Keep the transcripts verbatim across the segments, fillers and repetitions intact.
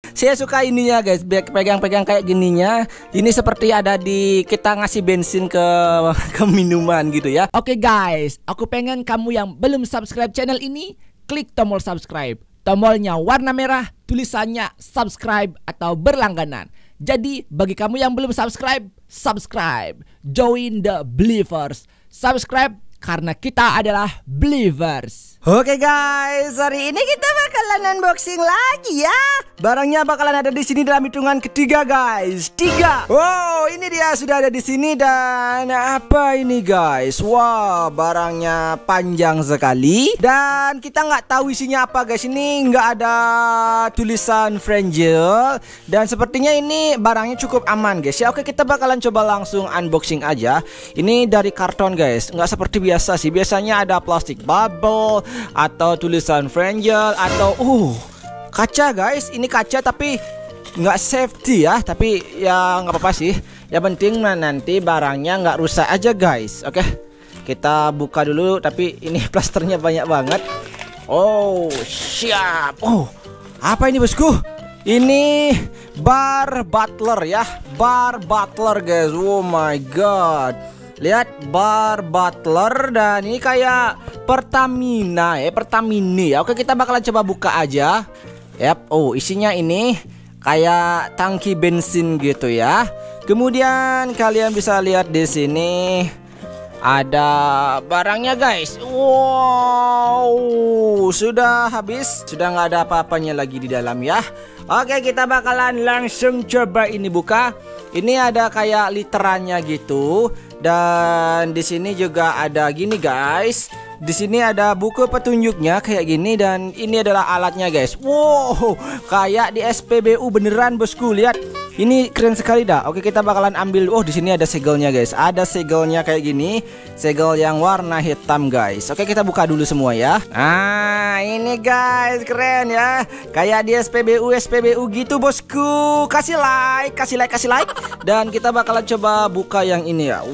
Saya suka ininya guys, pegang-pegang kayak gininya. Ini seperti ada di kita ngasih bensin ke ke minuman gitu ya. Oke guys, aku pengen kamu yang belum subscribe channel ini, klik tombol subscribe. Tombolnya warna merah, tulisannya subscribe atau berlangganan. Jadi bagi kamu yang belum subscribe, subscribe. Join the believers. Subscribe karena kita adalah believers. Oke guys, hari ini kita bakalan unboxing lagi ya. Barangnya bakalan ada di sini dalam hitungan ketiga guys. Tiga. Wow, ini dia sudah ada di sini. Dan apa ini guys? Wow, barangnya panjang sekali. Dan kita nggak tahu isinya apa guys. Ini nggak ada tulisan Frangel. Dan sepertinya ini barangnya cukup aman guys ya. Oke, kita bakalan coba langsung unboxing aja. Ini dari karton guys, nggak seperti biasa sih. Biasanya ada plastik bubble atau tulisan Frangel atau uh kaca guys. Ini kaca tapi nggak safety ya. Tapi ya nggak apa-apa sih. Yang penting nanti barangnya nggak rusak aja guys. Oke, kita buka dulu. Tapi ini plasternya banyak banget. Oh siap. Oh apa ini bosku? Ini bar butler ya. Bar butler guys. Oh my god. Lihat, bar butler. Dan ini kayak Pertamina ya, Pertamini ya. Oke, kita bakalan coba buka aja. Yap. Oh, isinya ini kayak tangki bensin gitu ya. Kemudian kalian bisa lihat di sini ada barangnya guys. Wow, sudah habis, sudah nggak ada apa-apanya lagi di dalam ya. Oke, kita bakalan langsung coba ini buka. Ini ada kayak literannya gitu. Dan di sini juga ada gini guys. Di sini ada buku petunjuknya kayak gini. Dan ini adalah alatnya guys. Wow, kayak di S P B U beneran bosku. Lihat, ini keren sekali dah. Oke, kita bakalan ambil. Oh, di sini ada segelnya guys. Ada segelnya kayak gini. Segel yang warna hitam guys. Oke, kita buka dulu semua ya. Nah, ini guys keren ya. Kayak di S P B U S P B U gitu bosku. Kasih like, kasih like, kasih like. Dan kita bakalan coba buka yang ini ya.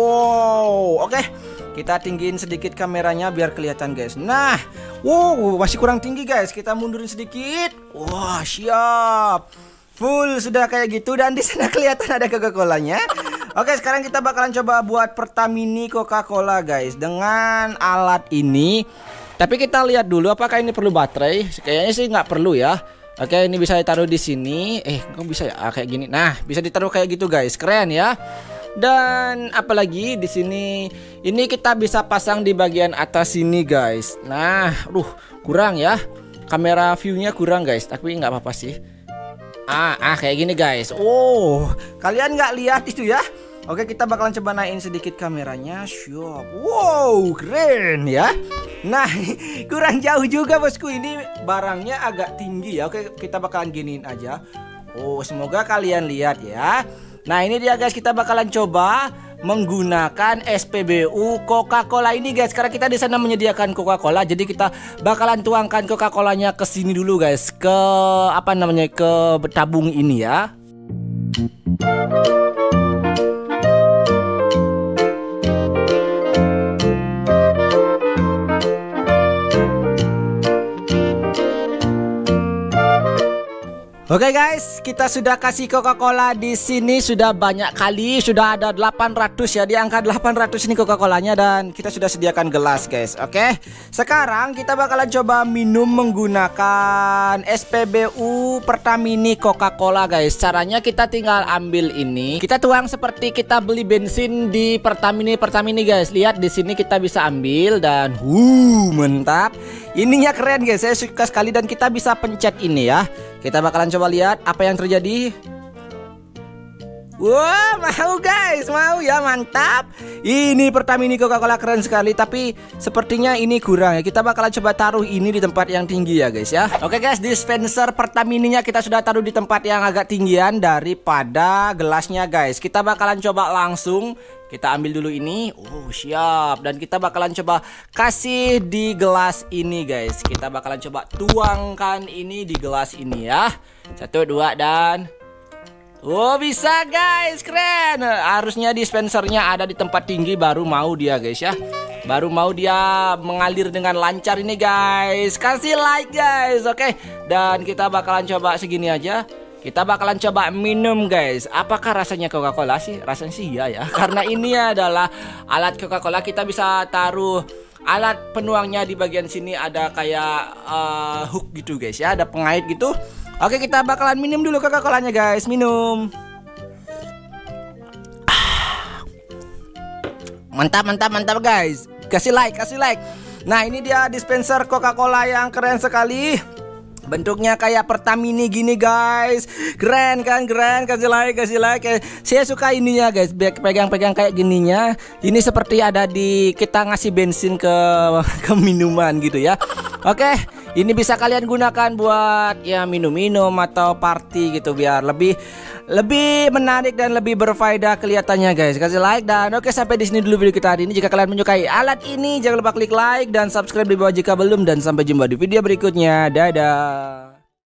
Wow, oke. Kita tinggiin sedikit kameranya biar kelihatan guys. Nah, wow, masih kurang tinggi guys. Kita mundurin sedikit. Wah, siap. Full sudah kayak gitu. Dan di sana kelihatan ada Coca-Colanya. Oke, sekarang kita bakalan coba buat Pertamini Coca-Cola guys dengan alat ini. Tapi kita lihat dulu apakah ini perlu baterai. Kayaknya sih nggak perlu ya. Oke, ini bisa ditaruh di sini. Eh, kok bisa ya? Ah, kayak gini. Nah, bisa ditaruh kayak gitu guys. Keren ya. Dan apalagi di sini ini kita bisa pasang di bagian atas sini guys. Nah, ruh kurang ya. Kamera view-nya kurang guys. Tapi nggak apa-apa sih. Ah, ah kayak gini guys. Oh, kalian nggak lihat itu ya? Oke, kita bakalan coba naikin sedikit kameranya. Siap. Wow, keren ya. Nah, kurang jauh juga bosku. Ini barangnya agak tinggi ya. Oke, kita bakalan giniin aja. Oh, semoga kalian lihat ya. Nah, ini dia guys, kita bakalan coba menggunakan S P B U Coca-Cola ini guys. Karena kita di sana menyediakan Coca-Cola, jadi kita bakalan tuangkan Coca-Colanya ke sini dulu guys. Ke apa namanya? Ke tabung ini ya. Oke guys, kita sudah kasih Coca-Cola di sini sudah banyak kali, sudah ada delapan ratus ya, di angka delapan ratus ini Coca-Colanya. Dan kita sudah sediakan gelas guys. Oke, sekarang kita bakalan coba minum menggunakan S P B U Pertamini Coca-Cola guys. Caranya kita tinggal ambil ini, kita tuang seperti kita beli bensin di Pertamini Pertamini guys. Lihat di sini kita bisa ambil dan uh mantap. Ininya keren guys, saya suka sekali. Dan kita bisa pencet ini ya. Kita bakalan coba lihat apa yang terjadi. Wah, mau guys, mau ya, mantap. Ini Pertamini Coca-Cola keren sekali. Tapi sepertinya ini kurang ya. Kita bakalan coba taruh ini di tempat yang tinggi ya guys ya. Oke guys, dispenser Pertamininya kita sudah taruh di tempat yang agak tinggian daripada gelasnya guys. Kita bakalan coba langsung. Kita ambil dulu ini. Oh siap. Dan kita bakalan coba kasih di gelas ini guys. Kita bakalan coba tuangkan ini di gelas ini ya. Satu, dua, dan oh bisa guys, keren. Harusnya dispensernya ada di tempat tinggi baru mau dia guys ya. Baru mau dia mengalir dengan lancar ini guys. Kasih like guys. Oke, dan kita bakalan coba segini aja. Kita bakalan coba minum guys. Apakah rasanya Coca-Cola sih? Rasanya sih iya ya. Karena ini adalah alat Coca-Cola. Kita bisa taruh alat penuangnya di bagian sini. Ada kayak uh, hook gitu guys ya. Ada pengait gitu. Oke, kita bakalan minum dulu Coca-Colanya guys. Minum. Mantap, mantap, mantap guys. Kasih like, kasih like. Nah, ini dia dispenser Coca-Cola yang keren sekali. Bentuknya kayak Pertamini gini guys. Keren kan, keren. Kasih like, kasih like. Saya suka ininya guys, pegang-pegang kayak gininya. Ini seperti ada di kita ngasih bensin ke ke minuman gitu ya. Oke, ini bisa kalian gunakan buat ya minum-minum atau party gitu, biar lebih lebih menarik dan lebih berfaedah kelihatannya guys. Kasih like dan oke, sampai di sini dulu video kita hari ini. Jika kalian menyukai alat ini, jangan lupa klik like dan subscribe di bawah jika belum, dan sampai jumpa di video berikutnya. Dadah.